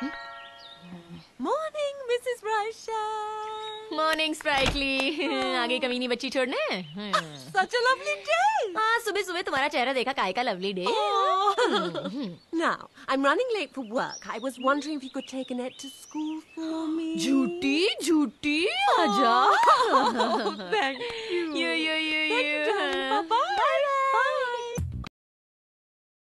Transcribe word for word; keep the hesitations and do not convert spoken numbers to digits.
Morning, Missus Raisha. Morning, Sprightly. आगे कमीनी बच्ची छोड़ने? Such a lovely day. हाँ, सुबह सुबह तुम्हारा चेहरा देखा काय का lovely day. Now, I'm running late for work. I was wondering if you could take Annette to school for me. झूठी, झूठी, आजा. Oh, thank you. You, you, you, Thank you, darling. Bye-bye.